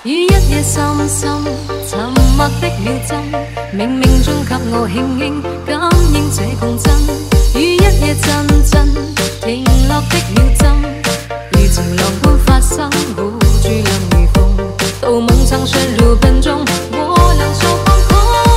于一夜深深沉默的秒针，冥冥中给我轻轻感应这共振。于一夜阵阵停落的秒针，如潮浪般发生，护住亮如风。到梦曾陷入笨钟，我能说放空。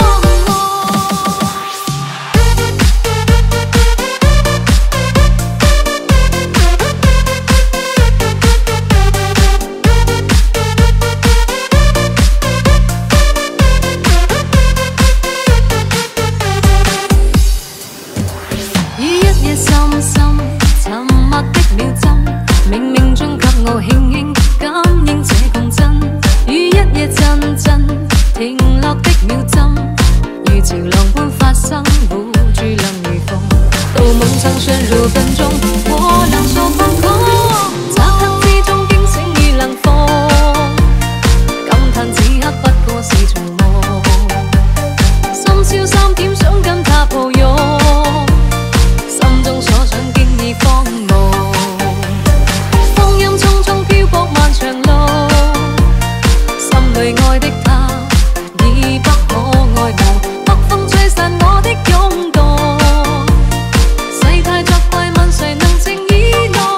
深深沉默的秒针，冥冥中给我轻轻感應這共振。於一夜陣陣停落的秒針，如潮浪般發生，護住亮如風。到夢曾陷入笨鐘，我能說放空。乍刻之中驚醒與冷風，感嘆此刻不過是場夢。深宵3點想跟他抱擁。 所想經已荒蕪，光陰匆匆漂泊漫長路，心裏愛的他已不可愛慕，北風吹散我的湧動，世態作怪問誰能靜以諾？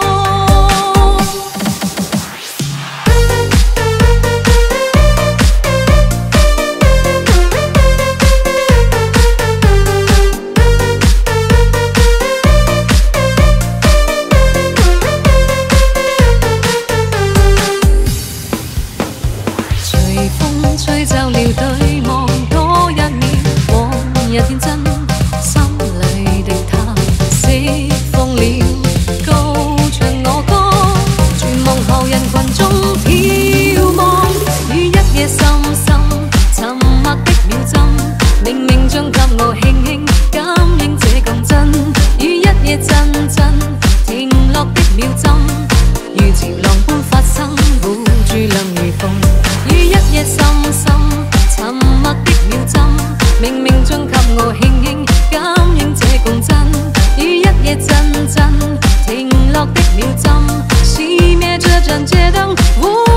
吹皺了對望多一面，往日天真，心裏的他釋放了，高唱我歌，全望後人群中眺望。於一夜深深沉默的秒針，冥冥中給我輕輕感應這共振。於一夜陣陣停落的秒針，如潮浪般發生，護住亮如風。 於一夜深深沉默的秒針，冥冥中給我輕輕感應這共振。於一夜陣陣停落的秒針，熄滅這盞街燈。